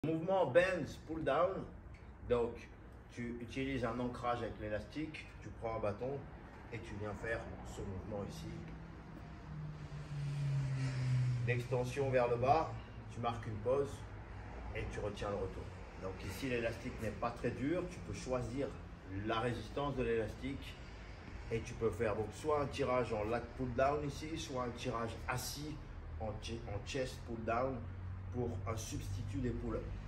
Mouvement bench pull down, donc tu utilises un ancrage avec l'élastique, tu prends un bâton et tu viens faire ce mouvement ici. D'extension vers le bas, tu marques une pause et tu retiens le retour. Donc ici l'élastique n'est pas très dur, tu peux choisir la résistance de l'élastique et tu peux faire donc soit un tirage en lat pull down ici, soit un tirage assis en chest pull down pour un substitut des pull-ups.